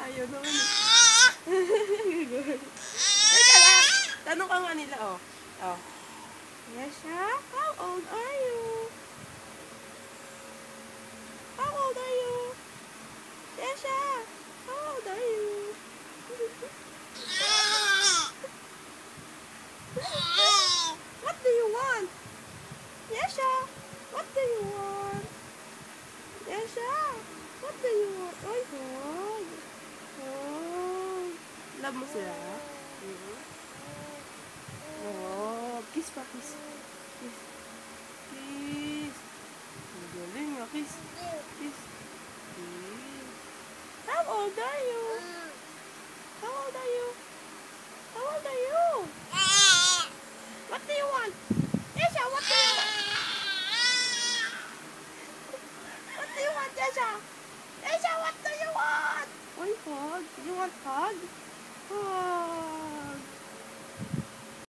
Ayaw naman. Teka lang. Tanong ka nga nila, oh. Oh. Yesha, how old are you? How old are you? Yesha, how old are you? What do you want? Yesha, what do you want? Yesha, what do you want? Oy, hug. Oh. Love mo sila? Oh, kiss pa, kiss. Kiss. Kiss. Ang galing nga, kiss. Kiss. Kiss. How old are you? How old are you? How old are you? What do you want? Yesha, what do you want? What do you want, Yesha? Yesha, what do you want? Oy, hug. You want hug? Hug.